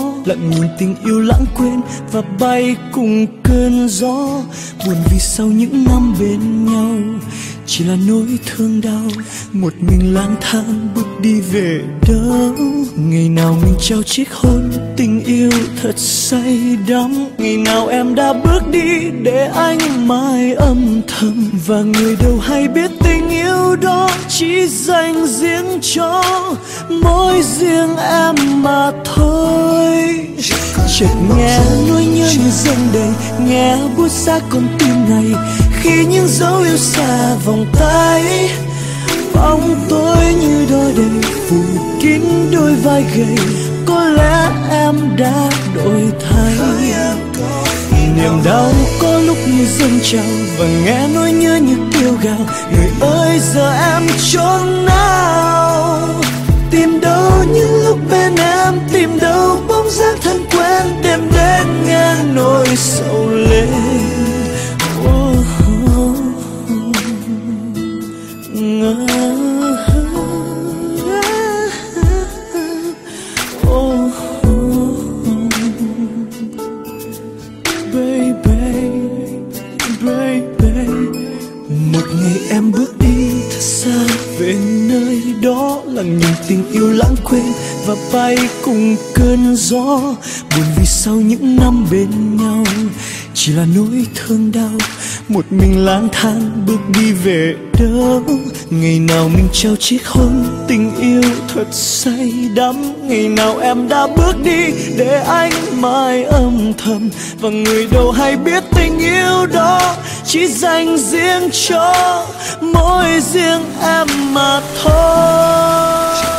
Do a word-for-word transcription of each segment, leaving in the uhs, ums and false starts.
lặng nhìn tình yêu lãng quên và bay cùng cơn gió. Buồn vì sau những năm bên nhau chỉ là nỗi thương đau, một mình lang thang bước đi về đâu. Ngày nào mình trao chiếc hôn tình yêu thật say đắm, ngày nào em đã bước đi để anh mãi âm thầm, và người đâu hay biết tình yêu đó chỉ dành riêng cho mỗi riêng em mà thôi. Chợt nghe nỗi nhớ như dâng đầy, nghe buốt giá con tim này khi những dấu yêu xa vòng tay. Bóng tối như đôi đầy phủ kín đôi vai gầy, có lẽ em đã đổi thay. Niềm đau có lúc như dâng trào và nghe nỗi nhớ như kêu gào. Người ơi giờ em chốn nào, tìm đâu những lúc bên em, tìm đâu bóng dáng thân quen, đêm đến nghe nỗi sầu lên. Oh, oh, oh. Oh, baby, baby. Một ngày em bước đi thật xa về nơi đó, lặng nhìn tình yêu lãng quên và bay cùng cơn gió. Buồn vì sau những năm bên nhau chỉ là nỗi thương đau, một mình lang thang bước đi về đâu. Ngày nào mình trao chiếc hôn tình yêu thật say đắm, ngày nào em đã bước đi để anh mãi âm thầm, và người đâu hay biết tình yêu đó chỉ dành riêng cho mỗi riêng em mà thôi.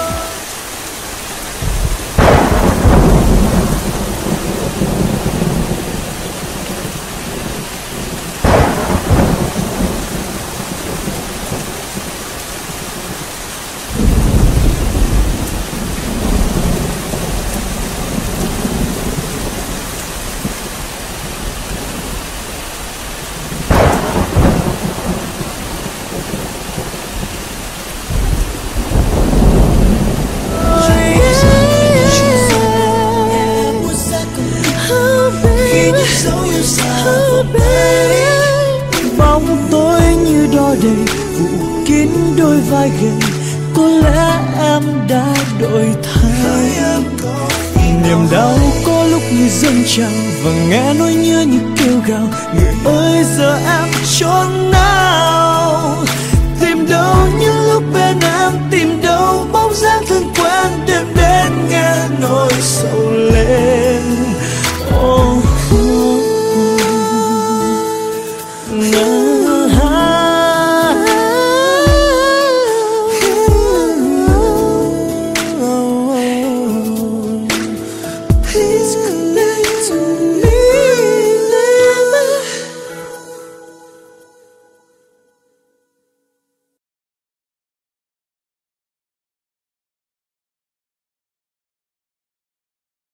Bóng tối như đo đầy phủ kín đôi vai gầy, có lẽ em đã đổi thay. Niềm đau có lúc như dâng trào và nghe nỗi nhớ như kêu gào. Người ơi giờ em chốn nào,